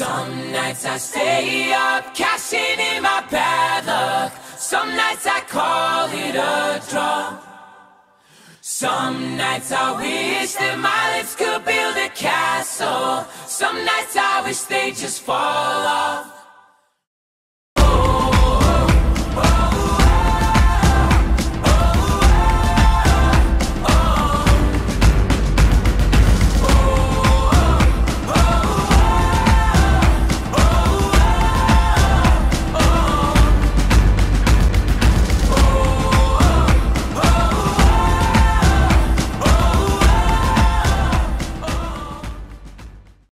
Some nights I stay up, cashing in my bad luck. Some nights I call it a draw. Some nights I wish that my lips could build a castle. Some nights I wish they just fall off.